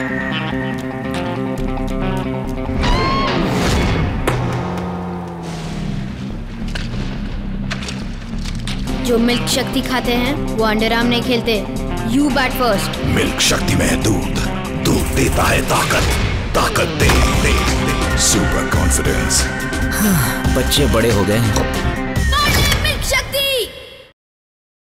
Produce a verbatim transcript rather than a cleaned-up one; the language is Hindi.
जो मिल्क शक्ति खाते हैं वो अंडर आर्म नहीं खेलते। You bat first. मिल्क शक्ति में है दूध, दूध देता है ताकत, ताकत दे, दे, दे। Super confidence. हाँ, बच्चे बड़े हो गए हैं।